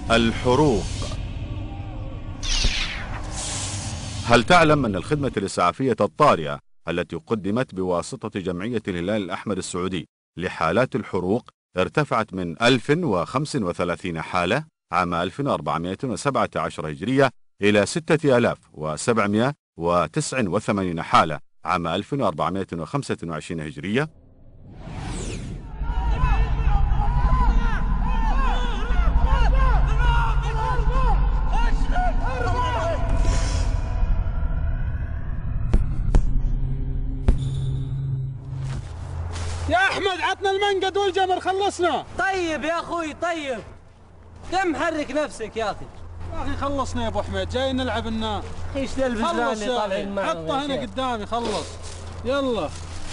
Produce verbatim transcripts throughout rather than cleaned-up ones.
الحروق. هل تعلم أن الخدمة الإسعافية الطارئة التي قدمت بواسطة جمعية الهلال الأحمر السعودي لحالات الحروق ارتفعت من ألف وخمسة وثلاثين حالة عام ألف وأربعمائة وسبعة عشر هجرية إلى ستة آلاف وسبعمائة وتسعة وثمانين حالة عام ألف وأربعمائة وخمسة وعشرين هجرية؟ يا أحمد عطنا المنقد والجمر خلصنا. طيب يا أخوي طيب، كم محرك نفسك يا أخي؟ يا أخي خلصنا يا أبو حميد، جاي نلعب النار. ايش ذا البزران اللي طالعين معنا؟ حطه هنا قدامي خلص يلا.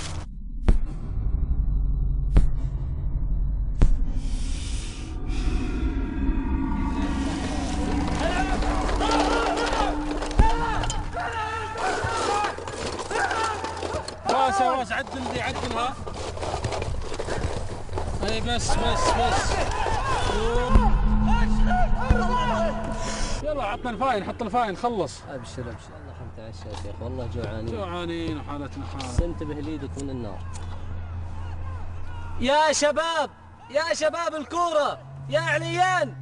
واس واس عدل دي عدلها. اي بس بس بس يلا عطنا الفاين، حط الفاين خلص. ابشر ابشر الله خمت عشا يا شيخ، والله جوعانين جوعانين وحالتنا حالة. سنتبه ليدك من النار. يا شباب يا شباب الكورة يا عليان.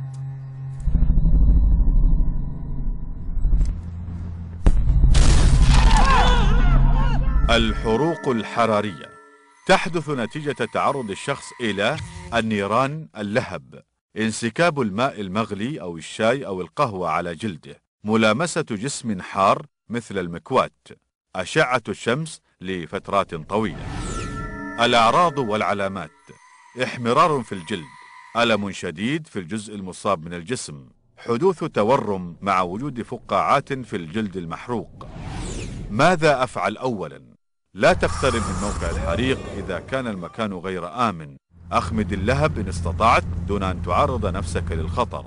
الحروق الحرارية تحدث نتيجة تعرض الشخص إلى النيران، اللهب، انسكاب الماء المغلي أو الشاي أو القهوة على جلده، ملامسة جسم حار مثل المكواة، أشعة الشمس لفترات طويلة. الأعراض والعلامات: احمرار في الجلد، ألم شديد في الجزء المصاب من الجسم، حدوث تورم مع وجود فقاعات في الجلد المحروق. ماذا أفعل أولاً؟ لا تقترب من موقع الحريق إذا كان المكان غير آمن. أخمد اللهب إن استطعت دون أن تعرض نفسك للخطر.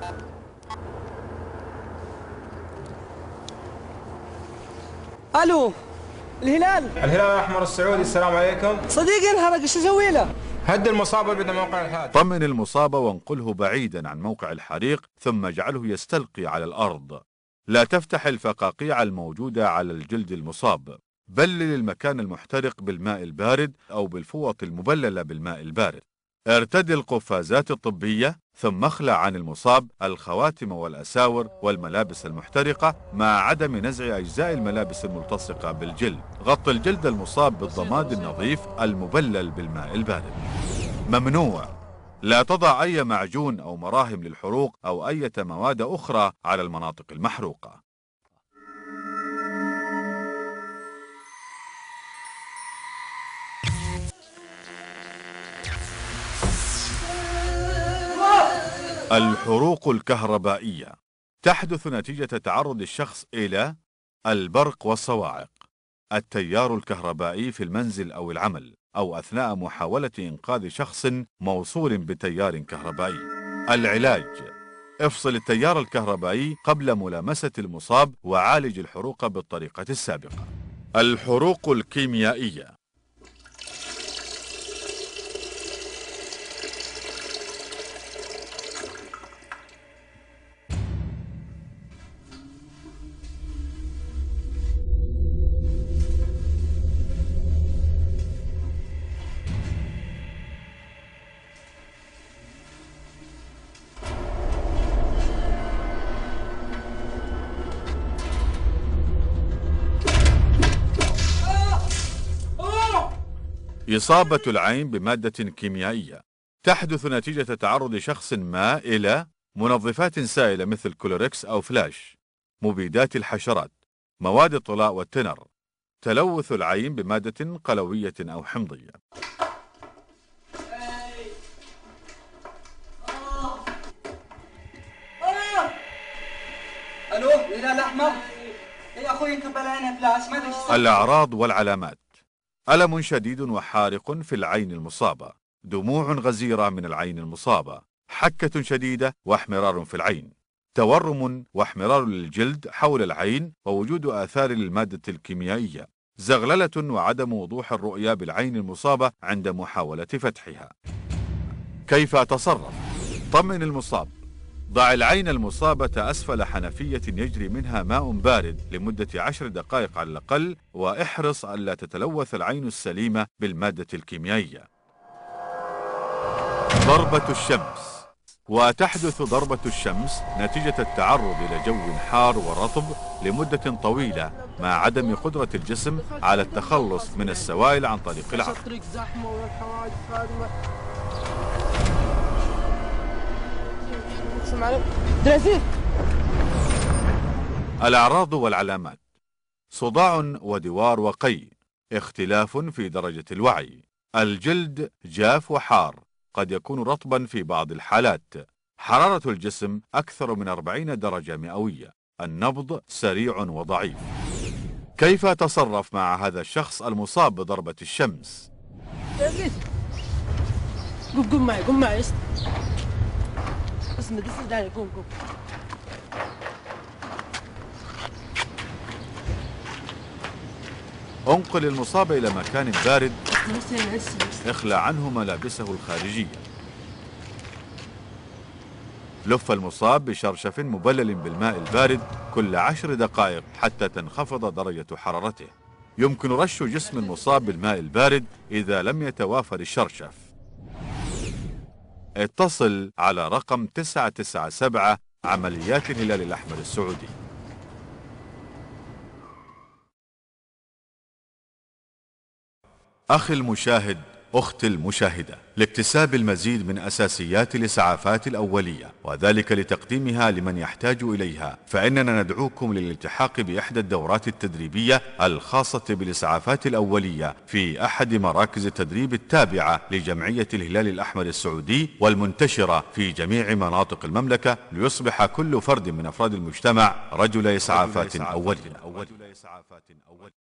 ألو الهلال الهلال الأحمر السعودي، السلام عليكم. صديقي انهرق، ايش اسوي له؟ هد المصاب وابعد موقع الحادث. طمن المصاب وانقله بعيدا عن موقع الحريق ثم اجعله يستلقي على الأرض. لا تفتح الفقاقيع الموجودة على الجلد المصاب. بلل المكان المحترق بالماء البارد أو بالفوط المبللة بالماء البارد. ارتدي القفازات الطبية ثم اخلع عن المصاب الخواتم والأساور والملابس المحترقة مع عدم نزع أجزاء الملابس الملتصقة بالجلد. غط الجلد المصاب بالضماد النظيف المبلل بالماء البارد. ممنوع لا تضع أي معجون أو مراهم للحروق أو أي مواد أخرى على المناطق المحروقة. الحروق الكهربائية تحدث نتيجة تعرض الشخص إلى البرق والصواعق، التيار الكهربائي في المنزل أو العمل، أو أثناء محاولة إنقاذ شخص موصول بتيار كهربائي. العلاج: افصل التيار الكهربائي قبل ملامسة المصاب وعالج الحروق بالطريقة السابقة. الحروق الكيميائية إصابة العين بمادة كيميائية تحدث نتيجة تعرض شخص ما إلى منظفات سائلة مثل كلوركس أو فلاش، مبيدات الحشرات، مواد الطلاء والتنر. تلوث العين بمادة قلوية أو حمضية. الو الهلال الاحمر يا اخوي، كب العين فلاش ما ادري. الأعراض والعلامات: ألم شديد وحارق في العين المصابة، دموع غزيرة من العين المصابة، حكة شديدة واحمرار في العين، تورم واحمرار للجلد حول العين ووجود آثار للمادة الكيميائية، زغللة وعدم وضوح الرؤية بالعين المصابة عند محاولة فتحها. كيف أتصرف؟ طمن المصاب، ضع العين المصابة أسفل حنفية يجري منها ماء بارد لمدة عشر دقائق على الأقل، واحرص ألا تتلوث العين السليمة بالمادة الكيميائية. ضربة الشمس. وتحدث ضربة الشمس نتيجة التعرض إلى جو حار ورطب لمدة طويلة مع عدم قدرة الجسم على التخلص من السوائل عن طريق العرق. الأعراض والعلامات: صداع ودوار وقي، اختلاف في درجة الوعي، الجلد جاف وحار، قد يكون رطبا في بعض الحالات، حرارة الجسم أكثر من أربعين درجة مئوية، النبض سريع وضعيف. كيف أتصرف مع هذا الشخص المصاب بضربة الشمس؟ قوم قوم معي قوم معي اسند اسند علي قوم قوم. انقل المصاب إلى مكان بارد، اخلع عنه ملابسه الخارجية. لف المصاب بشرشف مبلل بالماء البارد كل عشر دقائق حتى تنخفض درجة حرارته. يمكن رش جسم المصاب بالماء البارد إذا لم يتوافر الشرشف. اتصل على رقم تسعة تسعة سبعة عمليات الهلال الأحمر السعودي. أخي المشاهد، أختي المشاهدة، لاكتساب المزيد من أساسيات الإسعافات الأولية وذلك لتقديمها لمن يحتاج إليها، فإننا ندعوكم للالتحاق بإحدى الدورات التدريبية الخاصة بالإسعافات الأولية في أحد مراكز التدريب التابعة لجمعية الهلال الأحمر السعودي والمنتشرة في جميع مناطق المملكة، ليصبح كل فرد من أفراد المجتمع رجل إسعافات أولية.